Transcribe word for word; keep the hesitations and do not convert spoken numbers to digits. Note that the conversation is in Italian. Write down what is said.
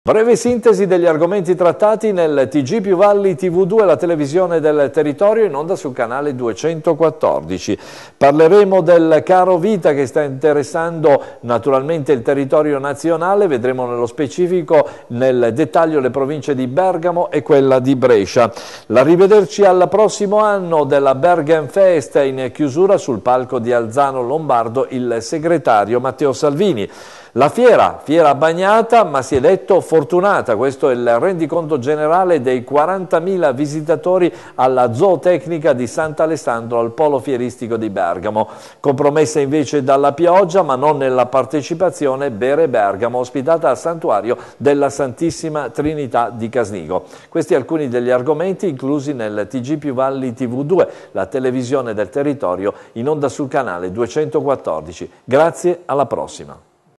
Breve sintesi degli argomenti trattati nel T G più Valli T V due, la televisione del territorio, in onda sul canale duecentoquattordici. Parleremo del caro vita che sta interessando naturalmente il territorio nazionale, vedremo nello specifico nel dettaglio le province di Bergamo e quella di Brescia. L'arrivederci al prossimo anno della Bergenfest, in chiusura sul palco di Alzano Lombardo il segretario Matteo Salvini. La fiera, fiera bagnata ma si è detto fortunata, questo è il rendiconto generale dei quarantamila visitatori alla zootecnica di Sant'Alessandro al polo fieristico di Bergamo. Compromessa invece dalla pioggia ma non nella partecipazione Bere Bergamo, ospitata al santuario della Santissima Trinità di Casnigo. Questi alcuni degli argomenti inclusi nel T G più Valli T V due, la televisione del territorio, in onda sul canale duecentoquattordici. Grazie, alla prossima.